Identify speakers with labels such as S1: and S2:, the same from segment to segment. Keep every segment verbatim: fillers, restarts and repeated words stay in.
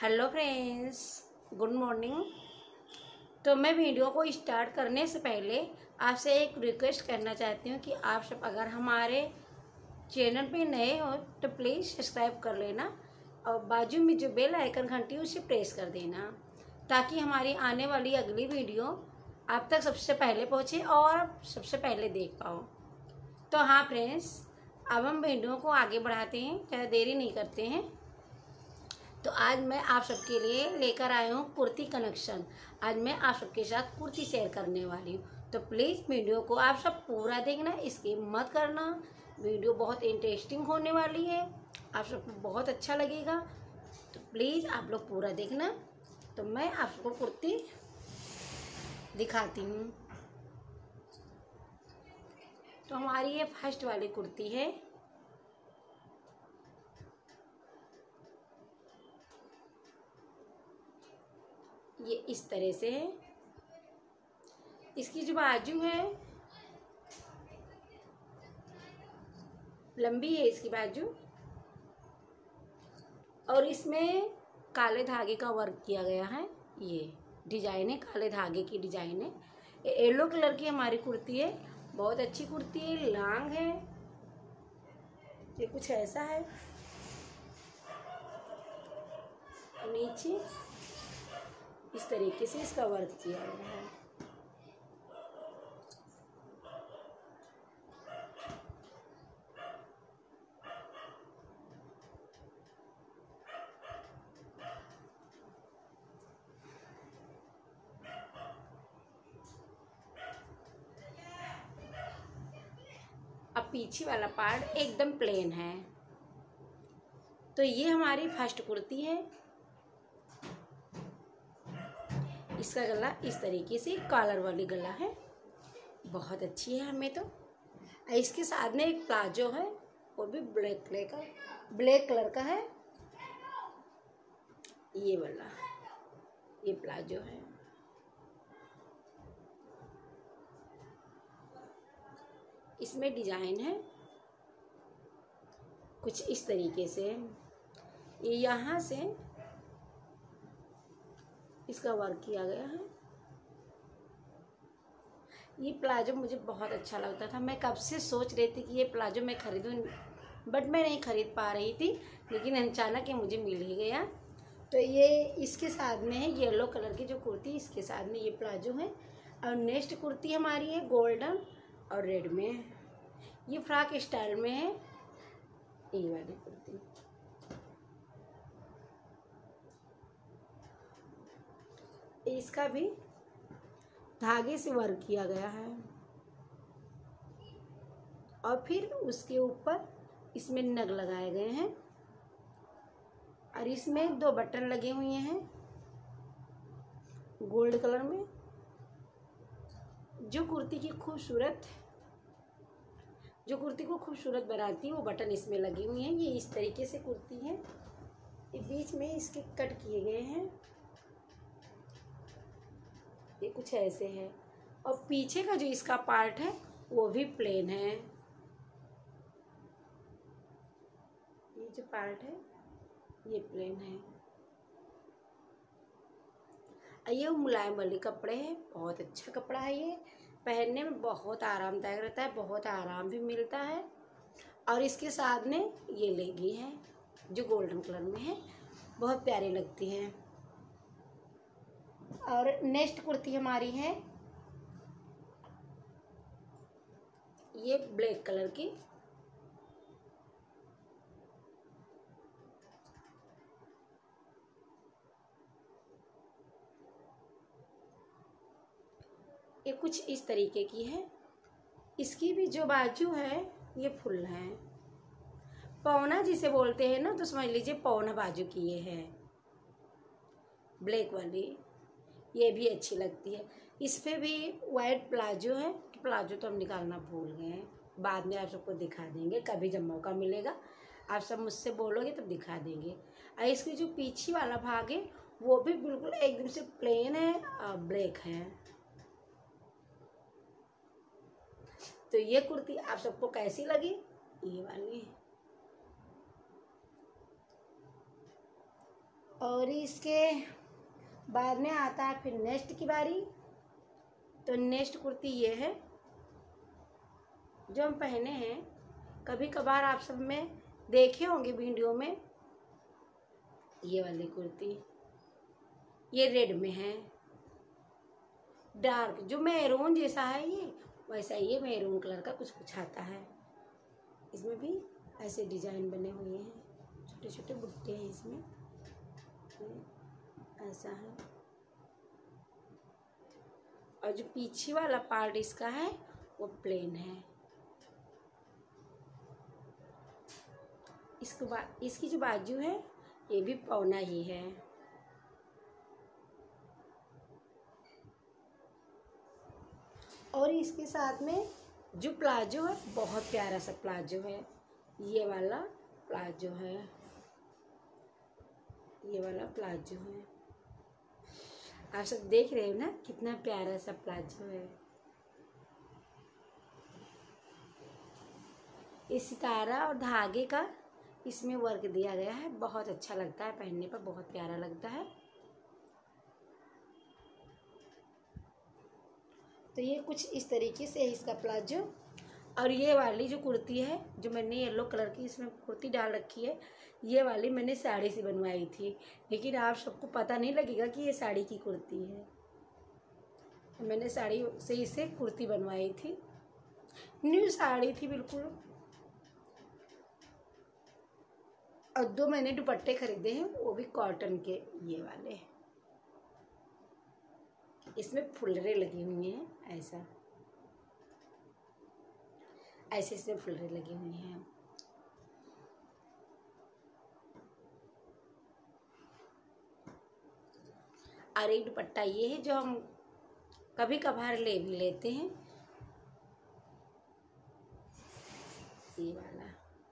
S1: Hello friends, good morning. तो मैं video को स्टार्ट करने से पहले आपसे एक रिक्वेस्ट करना चाहती हूँ कि आप सब अगर हमारे चैनल पे नए हो तो प्लीज़ सब्सक्राइब कर लेना और बाजू में जो बेल आइकन घंटी है उसे प्रेस कर देना ताकि हमारी आने वाली अगली वीडियो आप तक सबसे पहले पहुँचे और आप सबसे पहले देख पाओ। तो हाँ फ्रेंड्स, अब हम वीडियो को आगे बढ़ाते हैं, ज़्यादा देरी नहीं करते हैं। तो आज मैं आप सबके लिए लेकर आया हूँ कुर्ती कलेक्शन। आज मैं आप सबके साथ कुर्ती शेयर करने वाली हूँ, तो प्लीज़ वीडियो को आप सब पूरा देखना, स्किप मत करना। वीडियो बहुत इंटरेस्टिंग होने वाली है, आप सबको बहुत अच्छा लगेगा, तो प्लीज़ आप लोग पूरा देखना। तो मैं आप सबको कुर्ती दिखाती हूँ। तो हमारी ये फर्स्ट वाली कुर्ती है। ये इस तरह से है। इसकी जो बाजू है लंबी है, इसकी बाजू, और इसमें काले धागे का वर्क किया गया है। ये डिजाइन है, काले धागे की डिजाइन है। ये येलो कलर की हमारी कुर्ती है, बहुत अच्छी कुर्ती है, लॉन्ग है। ये कुछ ऐसा है, नीचे इस तरीके से इसका वर्क किया गया है। अब पीछे वाला पार्ट एकदम प्लेन है। तो ये हमारी फर्स्ट कुर्ती है। इसका गला इस तरीके से कॉलर वाली गला है, बहुत अच्छी है हमें तो। इसके साथ में एक प्लाजो है, वो भी ब्लैक कलर का ब्लैक कलर का है। ये वाला ये प्लाजो है। इसमें डिजाइन है कुछ इस तरीके से। ये यहाँ से इसका वर्क किया गया है। ये प्लाजो मुझे बहुत अच्छा लगता था, मैं कब से सोच रही थी कि ये प्लाजो मैं खरीदूं, बट मैं नहीं खरीद पा रही थी, लेकिन अचानक ये मुझे मिल ही गया। तो ये इसके साथ में है येलो कलर की जो कुर्ती, इसके साथ में ये प्लाजो है। और नेक्स्ट कुर्ती हमारी है गोल्डन और रेड में, ये फ्रॉक स्टाइल में है। ये वाली कुर्ती इसका भी धागे से वर्क किया गया है, और फिर उसके ऊपर इसमें नग लगाए गए हैं, और इसमें दो बटन लगे हुए हैं गोल्ड कलर में। जो कुर्ती की खूबसूरत जो कुर्ती को खूबसूरत बनाती है वो बटन इसमें लगे हुए हैं। ये इस तरीके से कुर्ती है, ये बीच में इसके कट किए गए हैं। ये कुछ ऐसे है, और पीछे का जो इसका पार्ट है वो भी प्लेन है। ये जो पार्ट है ये प्लेन है। ये मुलायम वाले कपड़े हैं, बहुत अच्छा कपड़ा है। ये पहनने में बहुत आरामदायक रहता है, बहुत आराम भी मिलता है। और इसके साथ में ये लेगी है जो गोल्डन कलर में है, बहुत प्यारी लगती है। और नेक्स्ट कुर्ती हमारी है ये ब्लैक कलर की। ये कुछ इस तरीके की है। इसकी भी जो बाजू है ये फुल है, पौना जिसे बोलते हैं ना, तो समझ लीजिए पौना बाजू की ये है ब्लैक वाली। ये भी अच्छी लगती है। इस पे भी वाइट प्लाजो है, तो प्लाजो तो हम निकालना भूल गए हैं, बाद में आप सबको दिखा देंगे, कभी जब मौका मिलेगा आप सब मुझसे बोलोगे तब दिखा देंगे। और इसकी जो पीछे वाला भाग है वो भी बिल्कुल एकदम से प्लेन है और ब्लैक है। तो ये कुर्ती आप सबको कैसी लगी? ये वाली और इसके बाद में आता है फिर नेक्स्ट की बारी। तो नेक्स्ट कुर्ती ये है जो हम पहने हैं, कभी कभार आप सब में देखे होंगे वीडियो में। ये वाली कुर्ती ये रेड में है, डार्क जो मैरून जैसा है ये वैसा ये मैरून कलर का कुछ कुछ आता है। इसमें भी ऐसे डिजाइन बने हुए हैं, छोटे छोटे बुट्टे हैं इसमें, ऐसा है। और जो पीछे वाला पार्ट इसका है वो प्लेन है। इसके बाद इसकी जो बाजू है ये भी पौना ही है। और इसके साथ में जो प्लाजो है बहुत प्यारा सा प्लाजो है, ये वाला प्लाजो है, ये वाला प्लाजो है। आप सब देख रहे हो ना कितना प्यारा सा प्लाजो है। ये सितारा और धागे का इसमें वर्क दिया गया है, बहुत अच्छा लगता है, पहनने पर बहुत प्यारा लगता है। तो ये कुछ इस तरीके से है इसका प्लाजो। और ये वाली जो कुर्ती है जो मैंने येलो कलर की इसमें कुर्ती डाल रखी है, ये वाली मैंने साड़ी से बनवाई थी, लेकिन आप सबको पता नहीं लगेगा कि ये साड़ी की कुर्ती है। मैंने साड़ी से इसे कुर्ती बनवाई थी, न्यू साड़ी थी बिल्कुल। और दो मैंने दुपट्टे खरीदे हैं वो भी कॉटन के, ये वाले, इसमें फुलरे लगी हुई हैं, ऐसा ऐसे इसमें फुलरे लगी हुई हैं। और एक दुपट्टा ये है जो हम कभी कभार ले भी लेते हैं, ये वाला।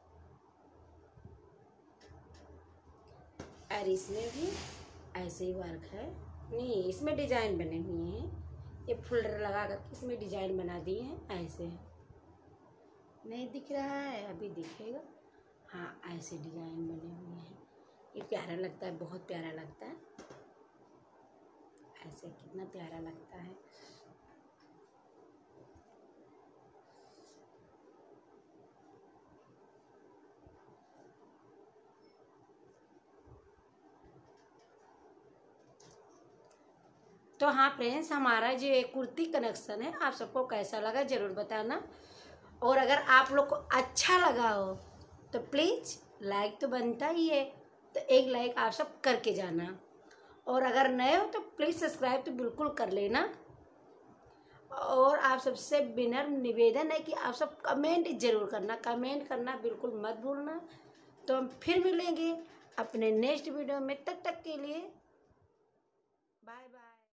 S1: और इसमें भी ऐसे ही वर्क है, नहीं इसमें डिजाइन बने हुए हैं, ये फुलर लगा कर इसमें डिजाइन बना दिए हैं। ऐसे नहीं दिख रहा है, अभी दिखेगा। हाँ ऐसे डिजाइन बने हुए हैं, ये प्यारा लगता है, बहुत प्यारा लगता है। ऐसे कितना प्यारा लगता है। तो हाँ फ्रेंड्स, हमारा जो एक कुर्ती कनेक्शन है आप सबको कैसा लगा ज़रूर बताना। और अगर आप लोग को अच्छा लगा हो तो प्लीज़ लाइक तो बनता ही है, तो एक लाइक आप सब करके जाना। और अगर नए हो तो प्लीज़ सब्सक्राइब तो बिल्कुल कर लेना। और आप सबसे विनम्र निवेदन है कि आप सब कमेंट ज़रूर करना, कमेंट करना बिल्कुल मत भूलना। तो हम फिर मिलेंगे अपने नेक्स्ट वीडियो में, तब तक के लिए